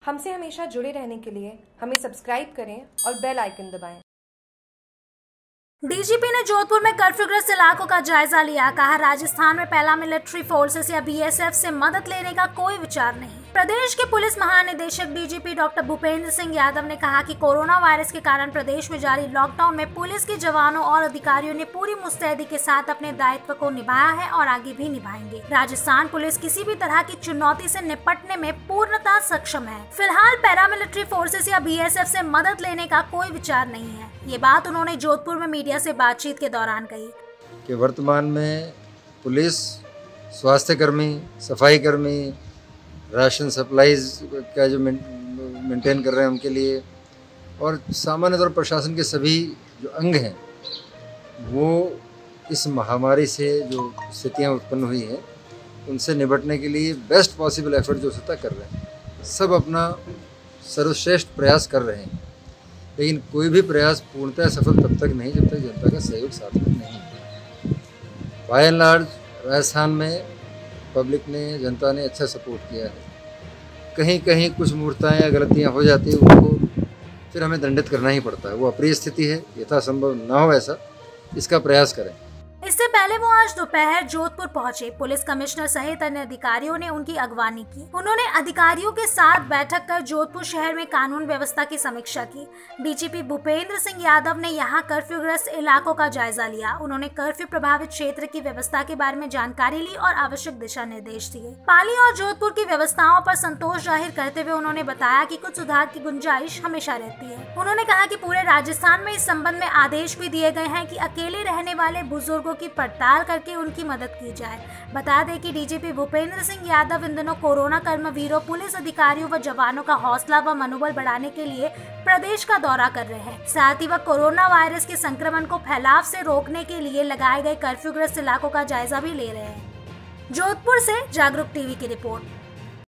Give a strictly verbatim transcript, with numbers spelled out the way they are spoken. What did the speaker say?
हमसे हमेशा जुड़े रहने के लिए हमें सब्सक्राइब करें और बेल आइकन दबाएं। डीजीपी ने जोधपुर में कर्फ्यूग्रस्त इलाकों का जायजा लिया। कहा, राजस्थान में पहला मिलिट्री फोर्सेस या बीएसएफ से मदद लेने का कोई विचार नहीं। प्रदेश के पुलिस महानिदेशक डीजीपी डॉक्टर भूपेंद्र सिंह यादव ने कहा कि कोरोना वायरस के कारण प्रदेश में जारी लॉकडाउन में पुलिस के जवानों और अधिकारियों ने पूरी मुस्तैदी के साथ अपने दायित्व को निभाया है और आगे भी निभाएंगे। राजस्थान पुलिस किसी भी तरह की चुनौती से निपटने में पूर्णतः सक्षम है। फिलहाल पैरामिलिट्री फोर्सेस या बीएसएफ से मदद लेने का कोई विचार नहीं है। ये बात उन्होंने जोधपुर में मीडिया से बातचीत के दौरान कही कि वर्तमान में पुलिस, स्वास्थ्य कर्मी, सफाई कर्मी, राशन सप्लाईज का जो मेंटेन कर रहे हैं उनके लिए, और सामान्य तौर पर प्रशासन के सभी जो अंग हैं वो इस महामारी से जो स्थितियां उत्पन्न हुई हैं उनसे निपटने के लिए बेस्ट पॉसिबल एफर्ट जो होता कर रहे हैं। सब अपना सर्वश्रेष्ठ प्रयास कर रहे हैं, लेकिन कोई भी प्रयास पूर्णतः सफल तब तक नहीं जब तक जनता का सहयोग साथ में नहीं है। बाय एंड लार्ज राजस्थान में पब्लिक ने, जनता ने अच्छा सपोर्ट किया है। कहीं कहीं कुछ मूर्ताएं या गलतियां हो जाती हैं, उनको फिर हमें दंडित करना ही पड़ता है। वो अप्रिय स्थिति है, यथासंभव ना हो ऐसा, इसका प्रयास करें। इससे पहले वो आज दोपहर जोधपुर पहुंचे। पुलिस कमिश्नर सहित अन्य अधिकारियों ने उनकी अगवानी की। उन्होंने अधिकारियों के साथ बैठक कर जोधपुर शहर में कानून व्यवस्था की समीक्षा की। डीजीपी भूपेंद्र सिंह यादव ने यहां कर्फ्यूग्रस्त इलाकों का जायजा लिया। उन्होंने कर्फ्यू प्रभावित क्षेत्र की व्यवस्था के बारे में जानकारी ली और आवश्यक दिशा निर्देश दिए। पाली और जोधपुर की व्यवस्थाओं पर संतोष जाहिर करते हुए उन्होंने बताया कि कुछ सुधार की गुंजाइश हमेशा रहती है। उन्होंने कहा कि पूरे राजस्थान में इस संबंध में आदेश भी दिए गए हैं कि अकेले रहने वाले बुजुर्गों की पड़ताल करके उनकी मदद की जाए। बता दें कि डीजीपी भूपेंद्र सिंह यादव इन दिनों कोरोना कर्मवीरों, पुलिस अधिकारियों व जवानों का हौसला व मनोबल बढ़ाने के लिए प्रदेश का दौरा कर रहे हैं। साथ ही वह कोरोना वायरस के संक्रमण को फैलाव से रोकने के लिए लगाए गए कर्फ्यूग्रस्त इलाकों का जायजा भी ले रहे हैं। जोधपुर से जागरूक टीवी की रिपोर्ट।